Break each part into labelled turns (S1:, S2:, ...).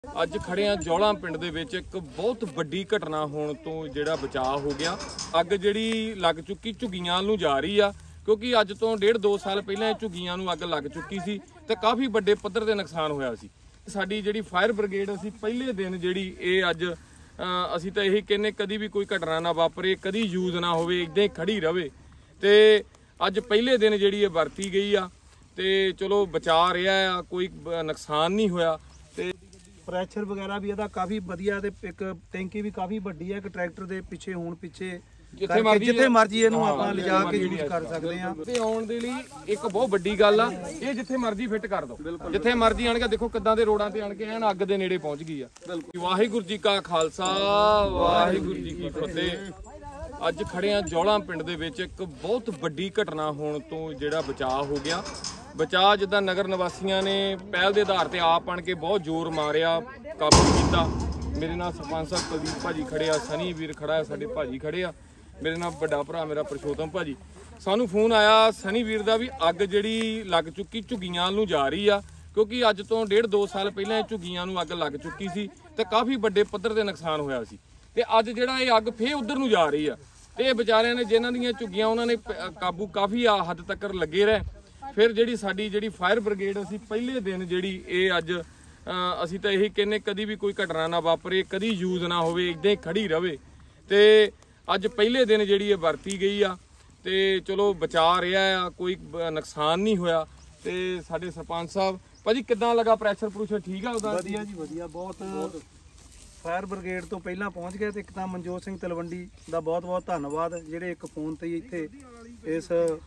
S1: ਅੱਜ ਖੜੇ ਆ ਜੌਲਾ ਪਿੰਡ ਦੇ ਵਿੱਚ ਇੱਕ ਬਹੁਤ ਵੱਡੀ ਘਟਨਾ ਹੋਣ ਤੋਂ ਜਿਹੜਾ ਬਚਾਅ ਹੋ ਗਿਆ। ਅੱਗ ਜਿਹੜੀ ਲੱਗ ਚੁੱਕੀ ਝੁੱਗੀਆਂ ਨੂੰ ਜਾ ਰਹੀ ਆ, ਕਿਉਂਕਿ ਅੱਜ ਤੋਂ 1.5-2 ਸਾਲ ਪਹਿਲਾਂ ਇਹ ਝੁੱਗੀਆਂ ਨੂੰ ਅੱਗ ਲੱਗ ਚੁੱਕੀ ਸੀ ਤੇ ਕਾਫੀ ਵੱਡੇ ਪੱਧਰ ਤੇ ਨੁਕਸਾਨ ਹੋਇਆ ਸੀ। ਸਾਡੀ ਜਿਹੜੀ ਫਾਇਰ ਬ੍ਰਿਗੇਡ ਅਸੀਂ ਪਹਿਲੇ ਦਿਨ ਜਿਹੜੀ ਇਹ ਅੱਜ ਅਸੀਂ ਤਾਂ ਇਹੀ ਕਹਿੰਦੇ ਕਦੀ ਵੀ ਕੋਈ ਘਟਨਾ ਨਾ ਵਾਪਰੇ, ਕਦੀ ਯੂਜ਼ ਨਾ ਹੋਵੇ, ਇਦਾਂ ਹੀ ਖੜੀ ਰਵੇ। ਤੇ ਅੱਜ ਪਹਿਲੇ ਦਿਨ ਜਿਹੜੀ ਇਹ ਵਰਤੀ ਗਈ ਆ ਤੇ ਚਲੋ ਬਚਾ ਰਿਹਾ ਆ, ਕੋਈ ਨੁਕਸਾਨ ਨਹੀਂ ਹੋਇਆ। ਤੇ
S2: ਪ੍ਰੈਸ਼ਰ ਵਗੈਰਾ ਵੀ ਇਹਦਾ ਕਾਫੀ ਵਧੀਆ ਤੇ ਇੱਕ ਟੈਂਕੀ ਵੀ ਕਾਫੀ ਵੱਡੀ ਹੈ। ਇੱਕ ਟਰੈਕਟਰ ਦੇ ਪਿੱਛੇ ਹੋਣ ਪਿੱਛੇ ਜਿੱਥੇ ਮਰਜੀ ਇਹਨੂੰ ਆਪਾਂ ਲਿਜਾ ਕੇ ਯੂਜ਼ ਕਰ ਸਕਦੇ ਆ।
S1: ਤੇ ਆਉਣ ਦੇ ਲਈ ਇੱਕ ਬਹੁਤ ਵੱਡੀ ਗੱਲ ਆ, ਇਹ ਜਿੱਥੇ ਮਰਜੀ ਫਿੱਟ ਕਰ ਦੋ, ਜਿੱਥੇ ਮਰਜੀ ਆਣ ਕੇ ਦੇਖੋ ਕਿੱਦਾਂ ਦੇ ਰੋਡਾਂ ਤੇ ਆਣ ਕੇ ਐਨ ਅੱਗ ਦੇ ਨੇੜੇ ਪਹੁੰਚ ਗਈ ਆ। ਵਾਹਿਗੁਰੂ ਜੀ ਕਾ ਖਾਲਸਾ, ਵਾਹਿਗੁਰੂ ਜੀ ਕੀ ਫਤਿਹ। ਅੱਜ ਖੜੇ ਆ ਜੌਲਾ ਪਿੰਡ ਦੇ ਵਿੱਚ ਇੱਕ ਬਹੁਤ ਵੱਡੀ ਘਟਨਾ ਹੋਣ ਤੋਂ ਜਿਹੜਾ ਬਚਾਅ ਹੋ ਗਿਆ। ਬਚਾਅ ਜਿੱਦਾਂ ਨਗਰ ਨਿਵਾਸੀਆਂ ਨੇ ਪਹਿਲ ਦੇ ਆਧਾਰ ਤੇ ਆਪ ਆਣ ਕੇ ਬਹੁਤ ਜ਼ੋਰ ਮਾਰਿਆ, ਕਾਬੂ ਕੀਤਾ। ਮੇਰੇ ਨਾਲ ਸਰਪੰਚ ਸਾਹਿਬ ਕੁਲਦੀਪ ਭਾਜੀ ਖੜੇ ਆ, ਸਨੀ ਵੀਰ ਖੜਾ ਹੈ, ਸਾਡੇ ਭਾਜੀ ਖੜੇ ਆ, ਮੇਰੇ ਨਾਲ ਵੱਡਾ ਭਰਾ ਮੇਰਾ ਪਰਸ਼ੋਤਮ ਭਾਜੀ। ਸਾਨੂੰ ਫੋਨ ਆਇਆ ਸਨੀ ਵੀਰ ਦਾ ਵੀ ਅੱਗ ਜਿਹੜੀ ਲੱਗ ਚੁੱਕੀ ਝੁੱਗੀਆਂ ਨੂੰ ਜਾ ਰਹੀ ਆ, ਕਿਉਂਕਿ ਅੱਜ ਤੋਂ 1.5-2 ਸਾਲ ਪਹਿਲਾਂ ਇਹ ਝੁੱਗੀਆਂ ਨੂੰ ਅੱਗ ਲੱਗ ਚੁੱਕੀ ਸੀ ਤੇ ਕਾਫੀ ਵੱਡੇ ਪੱਧਰ ਤੇ ਨੁਕਸਾਨ ਹੋਇਆ ਸੀ। ਤੇ ਅੱਜ ਜਿਹੜਾ ਇਹ ਅੱਗ ਫੇਰ ਉਧਰ ਨੂੰ ਜਾ ਰਹੀ ਆ ਤੇ ਇਹ ਵਿਚਾਰਿਆਂ ਨੇ ਜਿਨ੍ਹਾਂ ਦੀਆਂ ਝੁੱਗੀਆਂ ਉਹਨਾਂ ਨੇ ਕਾਬੂ ਕਾਫੀ ਹੱਦ ਤੱਕ ਲੱਗੇ ਰਹੇ। ਫਿਰ ਜਿਹੜੀ ਸਾਡੀ ਜਿਹੜੀ ਫਾਇਰ ਬ੍ਰਿਗੇਡ ਅਸੀਂ ਪਹਿਲੇ ਦਿਨ ਜਿਹੜੀ ਇਹ ਅੱਜ ਅਸੀਂ ਤਾਂ ਇਹੀ ਕਹਿੰਦੇ ਕਦੀ ਵੀ ਕੋਈ ਘਟਨਾ ਨਾ ਵਾਪਰੇ, ਕਦੀ ਯੂਜ਼ ਨਾ ਹੋਵੇ, ਇਦਾਂ ਹੀ ਖੜੀ ਰਵੇ। ਤੇ ਅੱਜ ਪਹਿਲੇ ਦਿਨ ਜਿਹੜੀ ਇਹ ਵਰਤੀ ਗਈ ਆ ਤੇ ਚਲੋ ਬਚਾ ਰਿਹਾ ਆ, ਕੋਈ ਨੁਕਸਾਨ ਨਹੀਂ ਹੋਇਆ। ਤੇ ਸਾਡੇ ਸਰਪੰਚ ਸਾਹਿਬ ਭਾਜੀ ਕਿੱਦਾਂ ਲੱਗਾ ਪ੍ਰੈਸ਼ਰ ਪ੍ਰੂਸ਼ਰ ਠੀਕ ਆ ਉਹਦਾ?
S2: ਵਧੀਆ ਜੀ ਵਧੀਆ, ਬਹੁਤ ਫਾਇਰ ਬ੍ਰਿਗੇਡ ਤੋਂ ਪਹਿਲਾਂ ਪਹੁੰਚ ਗਏ। ਤੇ ਇੱਕ ਤਾਂ ਮਨਜੋਤ ਸਿੰਘ ਤਲਵੰਡੀ ਦਾ ਬਹੁਤ ਬਹੁਤ ਧੰਨਵਾਦ, ਜਿਹੜੇ ਇੱਕ ਫੋਨ ਤੇ ਇੱਥੇ ਇਸ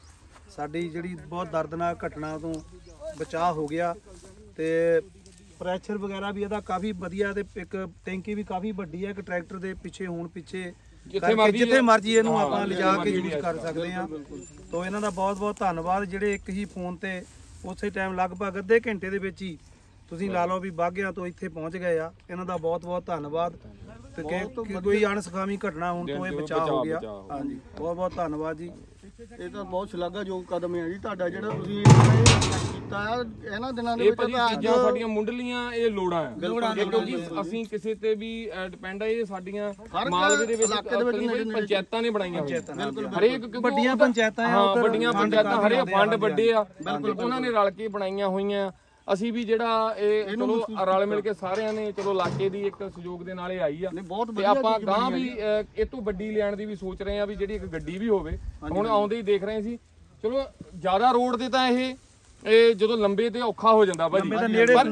S2: ਸਾਡੀ ਜਿਹੜੀ ਬਹੁਤ ਦਰਦਨਾਕ ਘਟਨਾ ਤੋਂ ਬਚਾਅ ਹੋ ਗਿਆ। ਤੇ ਪ੍ਰੈਸ਼ਰ ਵਗੈਰਾ ਵੀ ਇਹਦਾ ਕਾਫੀ ਵਧੀਆ ਤੇ ਇੱਕ ਟੈਂਕੀ ਵੀ ਕਾਫੀ ਵੱਡੀ ਹੈ। ਇੱਕ ਟਰੈਕਟਰ ਦੇ ਪਿੱਛੇ ਹੋਣ ਪਿੱਛੇ ਜਿੱਥੇ ਮਰਜੀ ਇਹਨੂੰ ਆਪਾਂ ਲਿਜਾ ਕੇ ਯੂਜ਼ ਕਰ ਸਕਦੇ ਆ। ਤੋਂ ਇਹਨਾਂ ਦਾ ਬਹੁਤ ਬਹੁਤ ਧੰਨਵਾਦ, ਜਿਹੜੇ ਇੱਕ ਹੀ ਫੋਨ ਤੇ ਉਸੇ ਟਾਈਮ ਲਗਭਗ ਅੱਧੇ ਘੰਟੇ ਦੇ ਵਿੱਚ ਹੀ ਤੁਸੀਂ ਲਾ ਲਓ ਵੀ ਬਾਗਿਆਂ ਤੋਂ ਇੱਥੇ ਪਹੁੰਚ ਗਏ ਆ। ਇਹਨਾਂ ਦਾ ਬਹੁਤ ਬਹੁਤ ਧੰਨਵਾਦ ਤੇ ਕੋਈ ਅਣਸਖਾਵੀ ਘਟਨਾ ਹੋਣ ਤੋਂ ਇਹ ਬਚਾਅ ਹੋ ਗਿਆ। ਹਾਂਜੀ ਬਹੁਤ ਬਹੁਤ ਧੰਨਵਾਦ ਜੀ।
S3: ਇਹ ਤਾਂ ਬਹੁਤ ਸ਼ਲਾਘਾਯੋਗ ਕਦਮ ਹੈ ਜੀ ਤੁਹਾਡਾ, ਜਿਹੜਾ ਤੁਸੀਂ ਕੀਤਾ ਇਹਨਾਂ ਦਿਨਾਂ ਦੇ ਵਿੱਚ।
S1: ਚੀਜ਼ਾਂ ਸਾਡੀਆਂ ਮੁੱਢਲੀਆਂ ਇਹ ਲੋੜਾਂ ਆ, ਕਿਉਂਕਿ ਅਸੀਂ ਕਿਸੇ ਤੇ ਵੀ ਡਿਪੈਂਡ ਆ। ਇਹ ਸਾਡੀਆਂ ਮਾਲਵੇ ਦੇ ਵਿੱਚ ਪੰਚਾਇਤਾਂ ਨੇ ਬਣਾਈਆਂ ਹੋਈਆਂ, ਹਰੇਕ
S2: ਵੱਡੀਆਂ ਪੰਚਾਇਤਾਂ ਆ,
S1: ਵੱਡੀਆਂ ਪੰਚਾਇਤਾਂ ਹਰੇਕ ਫੰਡ ਵੱਡੇ ਆ, ਉਹਨਾਂ ਨੇ ਰਲ ਕੇ ਬਣਾਈਆਂ ਹੋਈਆਂ। ਅਸੀਂ ਵੀ ਜਿਹੜਾ ਇਹ ਚਲੋ ਰਲ ਮਿਲ ਕੇ ਸਾਰਿਆਂ ਨੇ ਚਲੋ ਇਲਾਕੇ ਦੀ ਇੱਕ ਸਹਿਯੋਗ ਦੇ ਨਾਲ ਇਹ ਆਈ ਆ ਤੇ ਆਪਾਂ ਗਾਂ ਵੀ ਇਹ ਤੋਂ ਵੱਡੀ ਲੈਣ ਦੀ ਵੀ ਸੋਚ ਰਹੇ ਆ ਵੀ ਜਿਹੜੀ ਇੱਕ ਗੱਡੀ ਵੀ ਹੋਵੇ। ਹੁਣ ਆਉਂਦੇ ਹੀ ਦੇਖ ਰਹੇ ਸੀ, ਚਲੋ ਜ਼ਿਆਦਾ ਰੋਡ ਤੇ ਤਾਂ ਇਹ ਜਦੋਂ ਲੰਬੇ ਤੇ ਔਖਾ ਹੋ ਜਾਂਦਾ ਭਾਜੀ, ਹਨਾ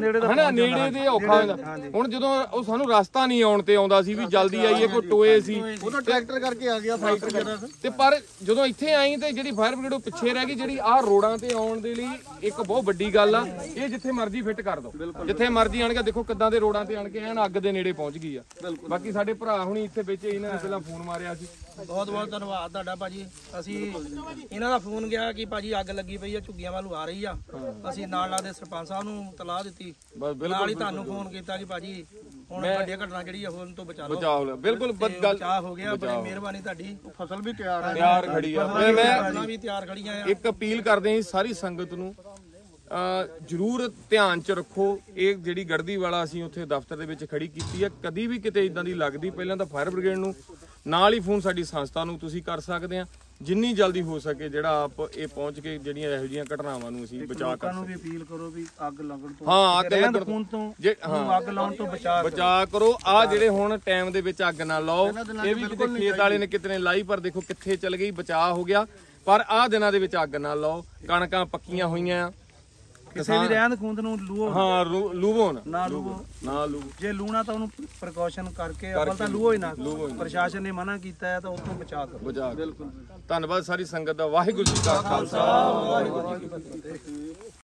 S1: ਨੇੜੇ ਤੇ ਔਖਾ ਹੋ ਜਾਂਦਾ। ਹੁਣ ਜਦੋਂ ਉਹ ਸਾਨੂੰ ਰਸਤਾ ਨਹੀਂ ਆਉਣ ਤੇ ਆਉਂਦਾ ਸੀ ਵੀ ਜਲਦੀ ਆਈਏ, ਕੋਈ ਟੋਏ ਸੀ,
S3: ਉਹਦਾ ਟਰੈਕਟਰ ਕਰਕੇ ਆ ਗਿਆ ਫਾਈਟਰ
S1: ਤੇ ਪਰ ਜਦੋਂ ਇੱਥੇ ਆਈ ਤੇ ਜਿਹੜੀ ਫਾਇਰ ਬ੍ਰਿਗੇਡ ਉਹ ਪਿੱਛੇ ਰਹਿ ਗਈ। ਜਿਹੜੀ ਆਹ ਰੋਡਾਂ ਤੇ ਆਉਣ ਦੇ ਲਈ ਇੱਕ ਬਹੁਤ ਵੱਡੀ ਗੱਲ ਆ, ਇਹ ਜਿੱਥੇ ਮਰਜੀ ਫਿੱਟ ਕਰ ਦੋ, ਜਿੱਥੇ ਮਰਜੀ ਆਣ ਕੇ ਦੇਖੋ ਕਿੱਦਾਂ ਦੇ ਰੋਡਾਂ ਤੇ ਆਣ ਕੇ ਐਨ ਅੱਗ ਦੇ ਨੇੜੇ ਪਹੁੰਚ ਗਈ ਆ। ਬਾਕੀ ਸਾਡੇ ਭਰਾ ਹੁਣੀ ਇੱਥੇ ਵਿੱਚ ਇਹਨਾਂ ਨੇ ਪਹਿਲਾਂ ਫੋਨ ਮਾਰਿਆ ਸੀ।
S4: ਬਹੁਤ ਬਹੁਤ ਧੰਨਵਾਦ ਤੁਹਾਡਾ ਭਾਜੀ। ਅਸੀਂ ਇਹਨਾਂ ਦਾ ਫੋਨ ਗਿਆ ਕਿ ਭਾਜੀ ਅੱਗ ਲੱਗੀ ਪਈ ਆ, ਝੁੱਗੀਆਂ ਵੱਲੋਂ ਆ ਰਹੀ ਆ। ਅਸੀਂ ਨਾਲ ਦੇ ਸਰਪੰਚ ਸਾਹਿਬ ਨੂੰ ਤਲਾਹ ਦਿੱਤੀ, ਨਾਲ ਹੀ ਤੁਹਾਨੂੰ ਫੋਨ ਕੀਤਾ ਕਿ ਭਾਜੀ ਹੁਣ ਵੱਡੀ ਘਟਨਾ ਜਿਹੜੀ ਹੋਣ ਤੋਂ ਬਚਾ ਲਓ।
S1: ਬਿਲਕੁਲ
S4: ਬਚਾਅ ਹੋ ਗਿਆ, ਬੜੀ ਮਿਹਰਬਾਨੀ ਤੁਹਾਡੀ।
S3: ਫਸਲ ਵੀ ਤਿਆਰ
S1: ਖੜੀ ਆ।
S4: ਮੈਂ ਵੀ ਤਿਆਰ ਖੜੀਆਂ ਆ।
S1: ਇੱਕ ਅਪੀਲ ਕਰਦੇ ਹਾਂ ਸਾਰੀ ਸੰਗਤ ਨੂੰ, ਜ਼ਰੂਰ ਧਿਆਨ ਚ ਰੱਖੋ ਇਹ ਜਿਹੜੀ ਗੜਦੀ ਵਾਲਾ ਅਸੀਂ ਉੱਥੇ ਦਫ਼ਤਰ ਦੇ ਵਿੱਚ ਖੜੀ ਕੀਤੀ ਹੈ। ਕਦੀ ਵੀ ਕਿਤੇ ਇਦਾਂ ਦੀ ਲੱਗਦੀ ਪਹਿਲਾਂ ਤਾਂ ਫਾਇਰ ਬ੍ਰਿਗੇਡ ਨੂੰ, ਨਾਲ ਹੀ ਫੋਨ ਸਾਡੀ ਸੰਸਥਾ ਨੂੰ ਤੁਸੀਂ ਕਰ ਸਕਦੇ ਆ। ਜਿੰਨੀ ਜਲਦੀ ਹੋ ਸਕੇ ਜਿਹੜਾ ਆਪ ਇਹ ਪਹੁੰਚ ਕੇ ਜਿਹੜੀਆਂ ਇਹੋ ਜਿਹੀਆਂ ਘਟਨਾਵਾਂ ਨੂੰ ਅਸੀਂ ਬਚਾ ਕਰ
S2: ਨੂੰ ਵੀ ਅਪੀਲ ਕਰੋ ਵੀ ਅੱਗ ਲੱਗਣ ਤੋਂ,
S1: ਹਾਂ ਅੱਗ ਲੱਗਣ
S2: ਤੋਂ ਅੱਗ ਲਾਉਣ ਤੋਂ
S1: ਬਚਾ ਕਰੋ। ਆ ਜਿਹੜੇ ਹੁਣ ਟਾਈਮ ਦੇ ਵਿੱਚ ਅੱਗ ਨਾ ਲਾਓ। ਇਹ ਵੀ ਕਿਤੇ ਖੇਤ ਵਾਲੇ ਨੇ ਕਿਤੇ ਲਾਈ, ਪਰ ਦੇਖੋ ਕਿੱਥੇ ਚਲ ਗਈ, ਬਚਾ ਹੋ ਗਿਆ। ਪਰ ਆਹ ਦਿਨਾਂ ਦੇ ਵਿੱਚ ਅੱਗ ਨਾ ਲਾਓ। ਕਣਕਾਂ ਪੱਕੀਆਂ ਹੋਈਆਂ,
S2: ਕਿਸੇ ਵੀ ਰਹਿੰਦ ਖੂੰਦ ਨੂੰ ਲੂਓ,
S1: ਹਾਂ ਲੂਵੋ
S2: ਨਾ ਲੂਵੋ,
S1: ਨਾ ਲੂ।
S2: ਜੇ ਲੂਣਾ ਤਾਂ ਉਹਨੂੰ ਪ੍ਰੀਕਾਸ਼ਨ ਕਰਕੇ ਅੱਬਲ ਤਾਂ ਲੂਓ ਹੀ ਨਾ। ਪ੍ਰਸ਼ਾਸਨ ਨੇ ਮਨਾ ਕੀਤਾ ਹੈ ਤਾਂ ਉੱਥੋਂ ਬਚਾ ਕਰੋ।
S1: ਬਿਲਕੁਲ। ਧੰਨਵਾਦ ਸਾਰੀ ਸੰਗਤ ਦਾ। ਵਾਹਿਗੁਰੂ ਜੀ ਕਾ ਖਾਲਸਾ, ਵਾਹਿਗੁਰੂ ਜੀ ਕੀ ਫਤਿਹ।